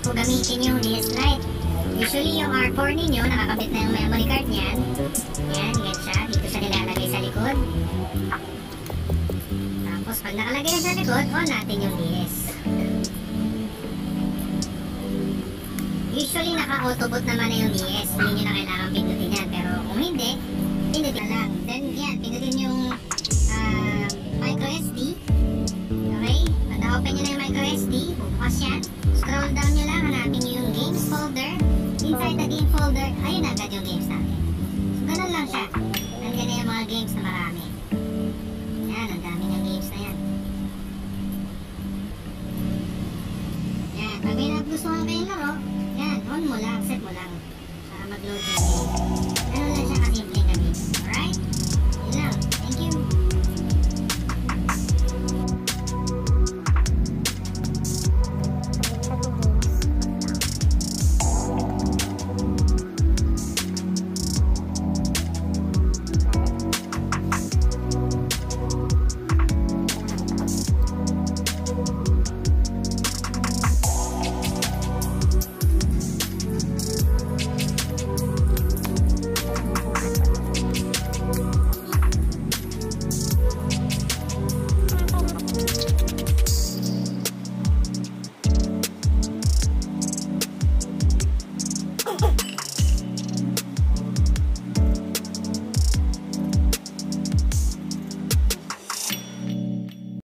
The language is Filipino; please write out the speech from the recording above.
po gamitin yung dslite. Usually yung R4 ninyo, nakakabit na yung memory card niyan. Yan, yan siya. Dito siya nilalagay sa likod. Tapos pag nakalagay na sa likod, on natin yung DS. Usually naka-autoboot naman na yung DS. Hindi nyo na kailangan pindutin yan. Pero kung hindi, pindutin na lang. Then yan, pindutin yung micro SD. Okay? Pag na-open nyo na yung micro SD, bubukas yan. Scroll down nyo lang, hanapin nyo yung games folder. Inside the game folder, ayun agad yung games natin. So, ganun lang siya. Nandiyan na yung mga games na marami. Yan, ang dami ng games na yan. Yan, pag may nagustuhan kayong laro, yan, on mo lang, set mo lang. Para mag-load yung game.